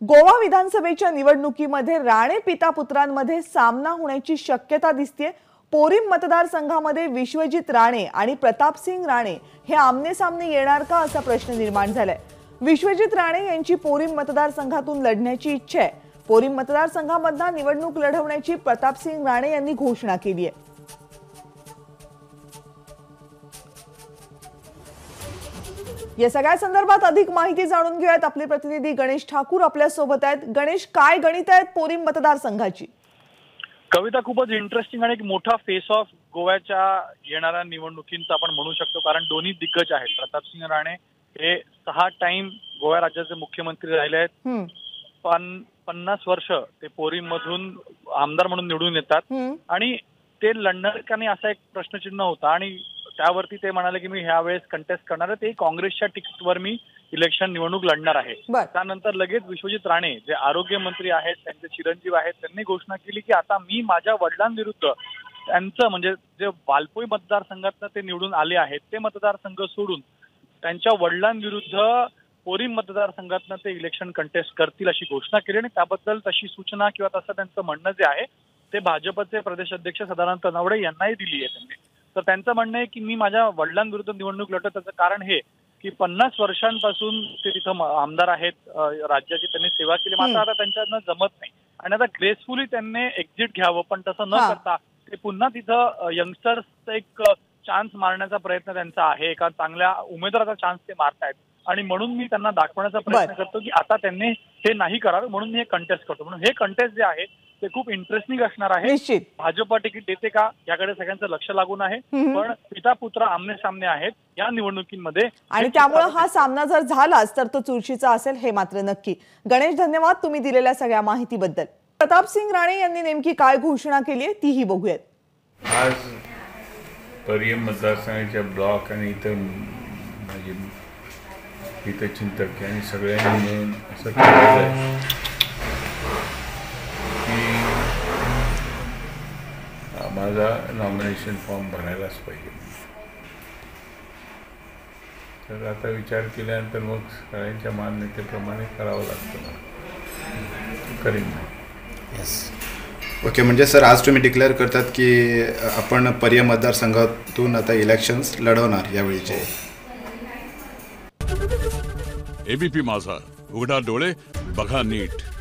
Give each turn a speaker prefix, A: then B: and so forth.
A: गोवा विधानसभेच्या निवडणुकीमध्ये राणे पिता पुत्रांमध्ये सामना होण्याची शक्यता दिसते। पोरीम मतदारसंघामध्ये विश्वजित राणे आणि प्रतापसिंग राणे हे आमने-सामने येणार का असा प्रश्न निर्माण झालाय। विश्वजित राणे यांची पोरीम मतदारसंघातून लढण्याची इच्छा आहे। पोरीम मतदारसंघामधून निवडणूक लढवण्याची प्रतापसिंग राणे यांनी घोषणा केली आहे। या सगळ्या संदर्भात अधिक माहिती जाणून घेऊयात। आपले प्रतिनिधी गणेश ठाकूर आपल्या सोबत आहेत। गणेश, काय गणित आहेत पोरीम मतदारसंघाची?
B: कविता, खूपच इंटरेस्टिंग आणि एक मोठा फेस ऑफ गोव्याच्या येणाऱ्या निवडणुकींचा आपण म्हणू शकतो, कारण दोन्ही दिग्गज आहेत। प्रतापसिंग राणे हे 6 टाइम गोवा राज्याचे मुख्यमंत्री राहिले आहेत। 50 वर्ष ते पोरीम मधून आमदार म्हणून निवडून येतात आणि ते लढणार का नाही असा एक प्रश्नचिन्ह होता आणि त्यावरती ते म्हणाले की मी ह्या वेळेस कंटेस्ट करणार आहे। ते काँग्रेसच्या तिकीटवर मी इलेक्शन निवडणूक लढणार आहे। त्यानंतर लगेच विश्वजित राणे जे आरोग्य मंत्री आहेत, त्यांचे चिरंजीव आहेत, त्यांनी घोषणा केली की आता मी माझ्या वडिलांविरुद्ध त्यांचं म्हणजे जे वालपोई मतदारसंघातनं ते निवडून आले आहेत ते मतदारसंघ सोडून त्यांच्या वडिलांविरुद्ध पोरीम मतदारसंघातनं ते इलेक्शन कंटेस्ट करतील अशी घोषणा केली आणि त्याबद्दल तशी सूचना किंवा तसं त्यांचं म्हणणं जे आहे ते भाजपचे प्रदेश अध्यक्ष सदानंद तनवडे यांनाही दिली आहे त्यांनी। तर त्यांचं म्हणणं आहे की मी माझ्या वडिलांविरुद्ध निवडणूक लढतो। त्याचं कारण हे की 50 वर्षांपासून ते तिथं आमदार आहेत, राज्याची त्यांनी सेवा केली, मात्र आता त्यांच्यानं जमत नाही आणि आता ग्रेसफुली त्यांनी एक्झिट घ्यावं, पण तसं न करता ते पुन्हा तिथं यंगस्टर्सचा एक चान्स मारण्याचा प्रयत्न त्यांचा आहे। एका चांगल्या उमेदवाराचा चान्स ते मारतायत आणि म्हणून मी त्यांना दाखवण्याचा प्रयत्न करतो की आता त्यांनी हे नाही करावं, म्हणून मी हे कंटेस्ट करतो। म्हणून हे कंटेस्ट जे आहे ते खूप इंटरेस्टिंग असणार आहे। भाजप तिकीट देते का याकडे सगळ्यांचं लक्ष लागून आहे, पण पिता पुत्र आमने सामने आहेत या निवडणुकीमध्ये
A: आणि त्यामुळे हा सामना जर झालाच तर तो चुरशीचा असेल हे मात्र नक्की। गणेश, धन्यवाद तुम्ही दिलेल्या सगळ्या माहितीबद्दल। प्रतापसिंग राणे यांनी नेमकी काय घोषणा केली आहे तीही बघूयात।
C: आज पोरीम मतदारसंघाच्या ब्लॉक आणि इथं चिंतक आणि सगळ्यांनी मिळून असं ठरवलंय की माझा नॉमिनेशन फॉर्म भरायलाच पाहिजे। तर आता विचार केल्यानंतर मग सगळ्यांच्या मान्यतेप्रमाणे करावं लागतं, करीन मी।
D: Yes, okay. म्हणजे सर आज तुम्ही डिक्लेअर करतात की आपण पोरीम मतदारसंघातून आता इलेक्शन्स लढवणार यावेळीचे।
E: एबीपी माझा, उघडा डोळे बघा नीट।